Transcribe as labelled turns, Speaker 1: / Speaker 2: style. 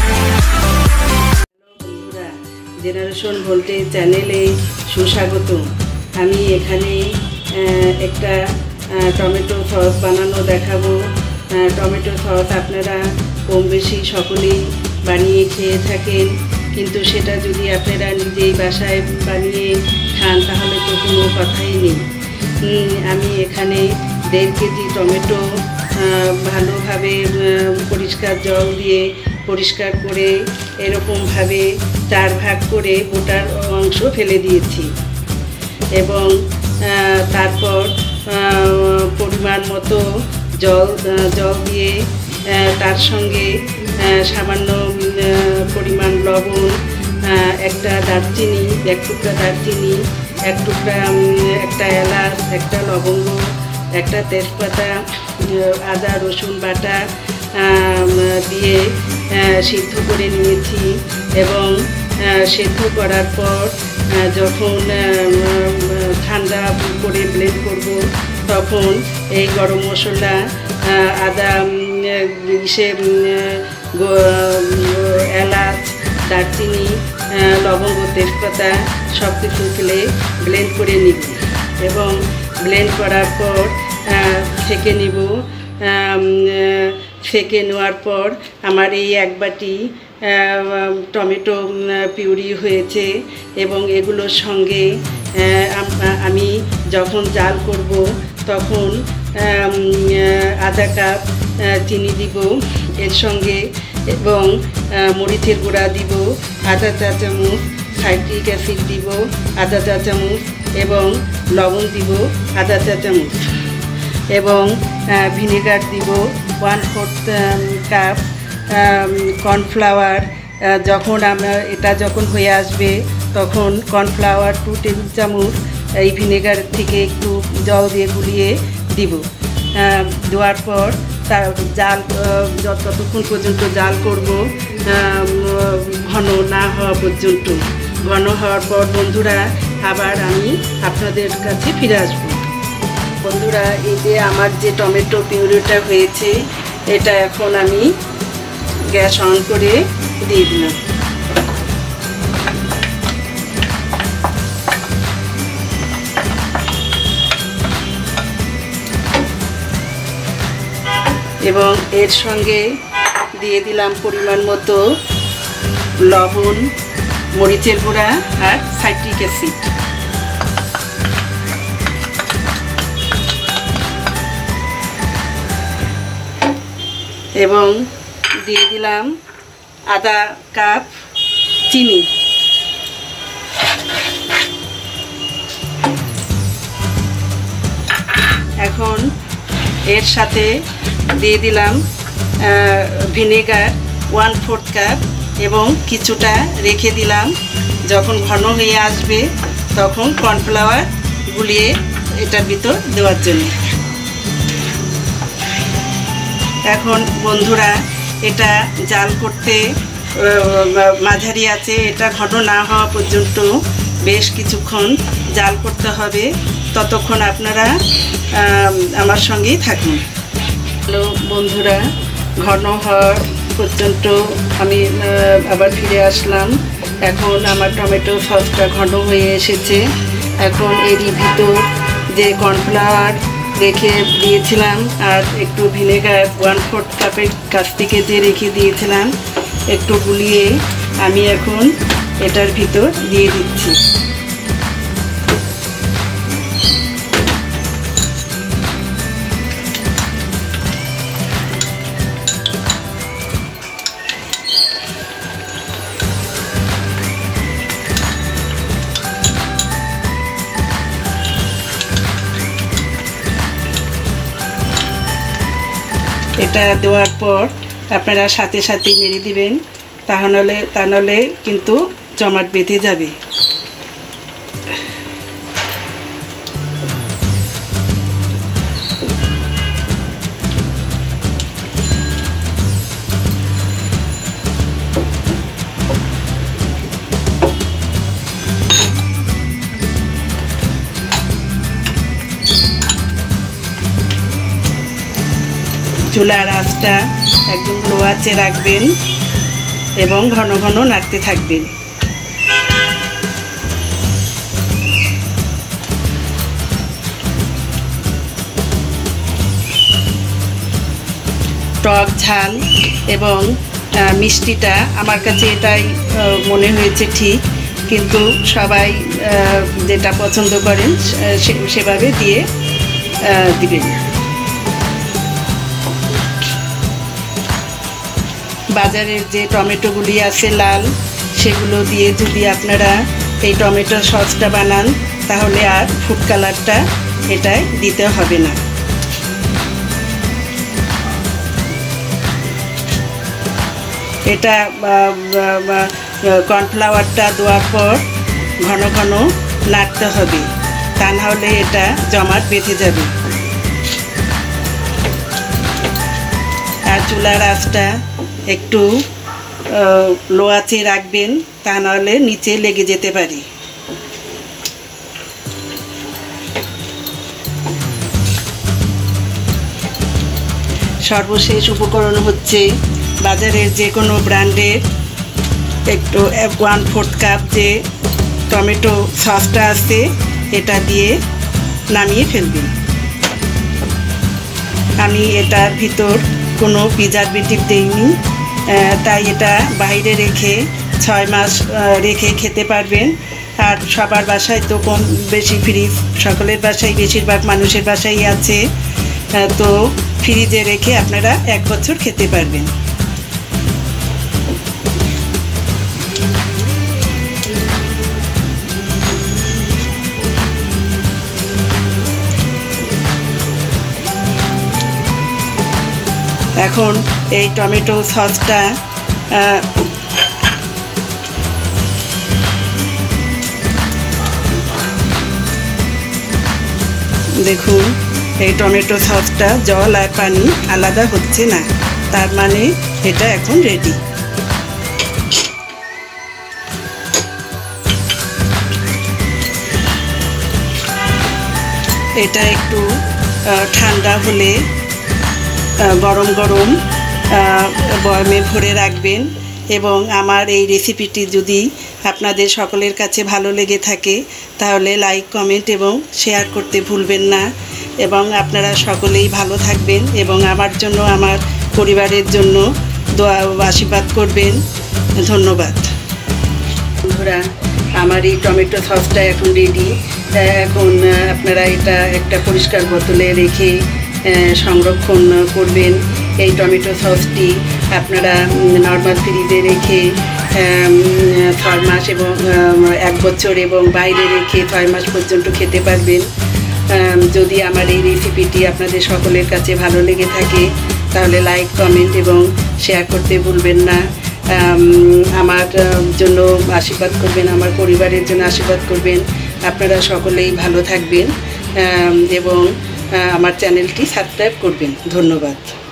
Speaker 1: বন্ধুরা, generation voltage চ্যানেলে সুস্বাগত। আমি এখানে একটা টমেটো সস বানানো দেখাবো। টমেটো সস আপনারা কম বেশি সকলেই বানিয়ে খেয়ে থাকেন, কিন্তু সেটা যদি আপনারা নিজেই বাসায় বানিয়ে খান তাহলে তো কোনো কথাই নেই। আমি এখানে 1.5 কেজি টমেটো ভালোভাবে পরিষ্কার জল দিয়ে পরিষ্কার করে এরকমভাবে 4 ভাগ করে গোটার অংশ ফেলে দিয়েছি এবং তারপর পরিমাণ মতো জল দিয়ে তার সঙ্গে সামান্য পরিমাণ লবণ, একটা দারচিনি, 1 টুকরা দারচিনি, 1 টুকরা একটা এলাচ, একটা লবঙ্গ, একটা তেজপাতা, আদা রসুন বাটা দিয়ে সিদ্ধ করে নিয়েছি এবং সিদ্ধ করার পর যখন ঠান্ডা করে ব্লেন্ড করব তখন এই গরম মশলা, আদা, এলাচ, দারচিনি, লবঙ্গ, তেজপাতা সব কিছু ফেলে ব্লেন্ড করে নিব এবং ব্লেন্ড করার পর ছেঁকে নিব। ছেঁকে নেওয়ার পর আমার এই 1 বাটি টমেটো পিউরি হয়েছে এবং এগুলোর সঙ্গে আমি যখন জাল করব তখন আধা কাপ চিনি দিব এর সঙ্গে এবং মরিচের গুঁড়া দিব আধা চা চামচ, সাইট্রিক অ্যাসিড দিব আধা চা চামচ এবং লবণ দিব আধা চা চামচ এবং ভিনেগার দিব 1/4 কাপ। কর্নফ্লাওয়ার যখন এটা যখন হয়ে আসবে তখন কর্নফ্লাওয়ার 2 টেবিল চামচ এই ভিনেগার থেকে একটু জল দিয়ে গুলিয়ে দিব। দেওয়ার পর তার জাল যতক্ষণ পর্যন্ত জাল করব ঘন না হওয়া পর্যন্ত। ঘন হওয়ার পর বন্ধুরা আবার আমি আপনাদের কাছে ফিরে আসবো। বন্ধুরা, এই যে আমার যে টমেটো পিউরিটা হয়েছে এটা এখন আমি গ্যাস অন করে দিয়ে দিলাম এবং এর সঙ্গে দিয়ে দিলাম পরিমাণ মতো লবণ, মরিচের গুঁড়া আর সাইট্রিক অ্যাসিড। এবং দিয়ে দিলাম আধা কাপ চিনি। এখন এর সাথে দিয়ে দিলাম ভিনেগার 1/4 কাপ এবং কিছুটা রেখে দিলাম যখন ঘন হয়ে আসবে তখন কর্নফ্লাওয়ার গুলিয়ে এটার ভিতর দেওয়ার জন্য। এখন বন্ধুরা এটা জাল করতে মাঝারি আছে, এটা ঘন না হওয়া পর্যন্ত বেশ কিছুক্ষণ জাল করতে হবে। ততক্ষণ আপনারা আমার সঙ্গেই থাকুন। হ্যালো বন্ধুরা, ঘন হওয়ার পর্যন্ত আমি আবার ফিরে আসলাম। এখন আমার টমেটো সসটা ঘন হয়ে এসেছে। এখন এরই ভিতর যে কর্নফ্লাওয়ার রেখে দিয়েছিলাম আর একটু ভিনেগার 1/4 কাপের কাছ থেকে যে রেখে দিয়েছিলাম একটু গুলিয়ে আমি এখন এটার ভিতর দিয়ে দিচ্ছি। এটা দেওয়ার পর আপনারা সাথে সাথে নেড়ে দিবেন, তা নাহলে কিন্তু জমাট বেঁধে যাবে। চুলার আঁচটা একদম লো আঁচে রাখবেন এবং ঘন ঘন নাড়তে থাকবেন। টক ঝাল এবং মিষ্টিটা আমার কাছে এটাই মনে হয়েছে ঠিক, কিন্তু সবাই যেটা পছন্দ করেন সেভাবে দিয়ে দিবেন। বাজারের যে টমেটোগুলি আছে লাল, সেগুলো দিয়ে যদি আপনারা এই টমেটো সসটা বানান তাহলে আর ফুড কালারটা এটায় দিতে হবে না। এটা কর্নফ্লাওয়ারটা দেওয়ার পর ঘন ঘন নাড়তে হবে, তা নাহলে এটা জমাট বেঁধে যাবে। আর চুলার আঁচটা একটু লো আঁচে রাখবেন, তা নাহলে নিচে লেগে যেতে পারে। সর্বশেষ উপকরণ হচ্ছে বাজারের যে কোনো ব্র্যান্ডের একটু 1/4 কাপ যে টমেটো সসটা আছে এটা দিয়ে নামিয়ে ফেলবেন। আমি এটার ভিতর কোনো প্রিজারভেটিভ দেইনি, তাই এটা বাইরে রেখে 6 মাস রেখে খেতে পারবেন। আর সবার বাসায় তো কম বেশি ফ্রিজ, সকলের বাসায় বেশিরভাগ মানুষের বাসায় আছে, তো ফ্রিজে রেখে আপনারা 1 বছর খেতে পারবেন। এখন এই টমেটো সসটা দেখুন, এই টমেটো সসটা জল আর পানি আলাদা হচ্ছে না, তার মানে এটা এখন রেডি। এটা একটু ঠান্ডা হলে গরম গরম বয়ামে ভরে রাখবেন। এবং আমার এই রেসিপিটি যদি আপনাদের সকলের কাছে ভালো লেগে থাকে তাহলে লাইক, কমেন্ট এবং শেয়ার করতে ভুলবেন না। এবং আপনারা সকলেই ভালো থাকবেন এবং আমার জন্য, আমার পরিবারের জন্য দোয়া আশীর্বাদ করবেন। ধন্যবাদ। বন্ধুরা, আমার এই টমেটো সসটা এখন রেডি। এখন আপনারা এটা একটা পরিষ্কার বোতলে রেখে সংরক্ষণ করবেন। এই টমেটো সসটি আপনারা নর্মাল ফ্রিজে রেখে 6 মাস এবং 1 বছর এবং বাইরে রেখে 6 মাস পর্যন্ত খেতে পারবেন। যদি আমার এই রেসিপিটি আপনাদের সকলের কাছে ভালো লেগে থাকে তাহলে লাইক, কমেন্ট এবং শেয়ার করতে ভুলবেন না। আমার জন্য আশীর্বাদ করবেন, আমার পরিবারের জন্য আশীর্বাদ করবেন। আপনারা সকলেই ভালো থাকবেন এবং আমার চ্যানেলটি সাবস্ক্রাইব করবেন। ধন্যবাদ।